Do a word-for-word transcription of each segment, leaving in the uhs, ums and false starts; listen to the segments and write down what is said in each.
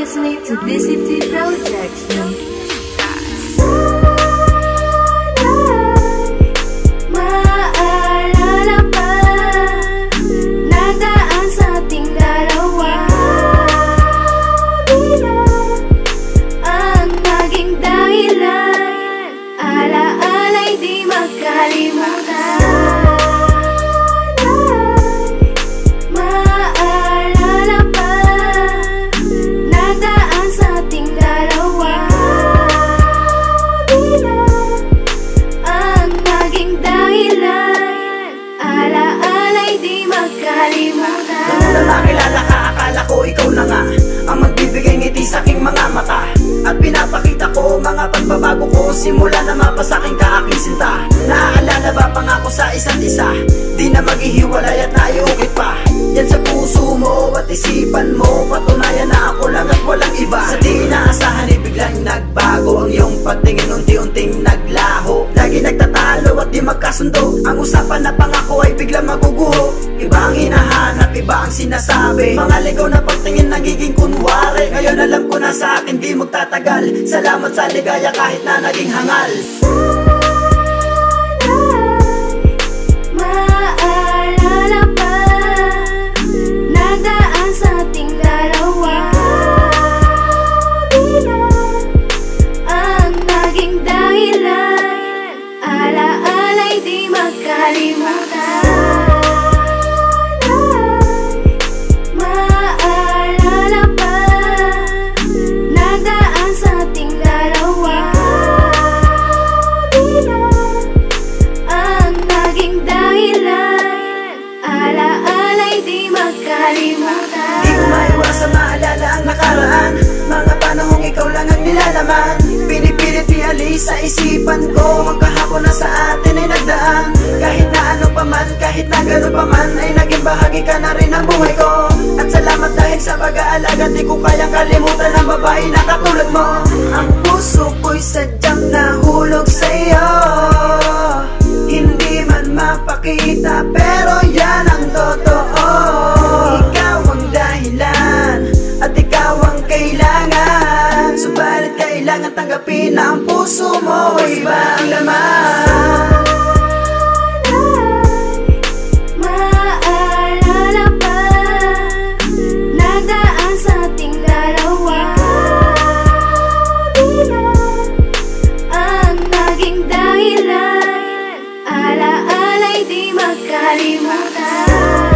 listening to D C T Production. Nung nakilala ka, akala ko ikaw na nga ang magbibigay ngiti sa aking mga mata. At pinapakita ko mga pagbabago ko, simula na mapasakin ka aking sinta. Naaalala ba pangako sa isa't isa, di na maghihiwalay at naiukit pa. Yan sa puso mo at isipan mo, patunayan na ako lang at walang iba. Sa di inaasahan ay biglang nagbago ang iyong patingin, unti-unting naglaho. Lagi nagtatalo at di magkasundo, ang usapan na pangako ay biglang maguguho. Iba ang hinahanap, iba ang sinasabi, mga ligaw na pagtingin nagiging kunwari. Ngayon alam ko na sa akin di magtatagal, salamat sa ligaya kahit na naging hangal. Maalala pa, nagdaan sa ating dalawa. Di na ang naging dahilan, alaala'y di magkalimutan. Di ko maiwasan maalala ang nakaraan, mga panahong ikaw lang ang nilalaman. Pinipilit ialis sa isipan ko, ang kahapon na sa atin ay nagdaan. Kahit na ano pa man, kahit na gano'n pa man, ay naging bahagi ka na rin ng buhay ko. At salamat dahil sa pag-aalaga, di ko kayang kalimutan ang babae na katulad mo. Ang puso ko'y sadyang nahulog sa'yo, hindi man mapakita pero yan ang totoo. Ikaw ang dahilan at ikaw ang kailangan, subalit kailangan tanggapin na ang puso mo ay iba ang laman. Maalala pa, nagdaan sa ating dalawa. Di na ang naging dahilan, alaala'y di magkalimutan.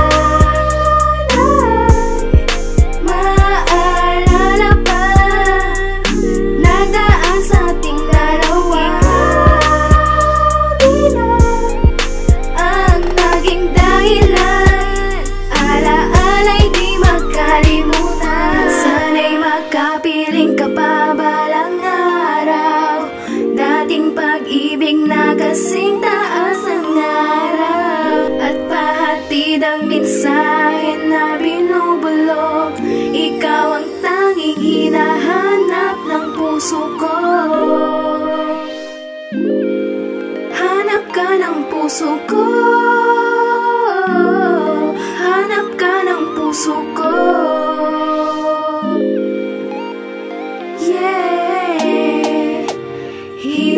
Sana'y magkapiling ka pa balang araw, dating pag-ibig na kasing taas ang araw. At pahatid ang mensahe na binubulog, ikaw ang tanging hinahanap ng puso ko. Hanap ka ng puso ko, hanap ka ng puso ko. Yeah,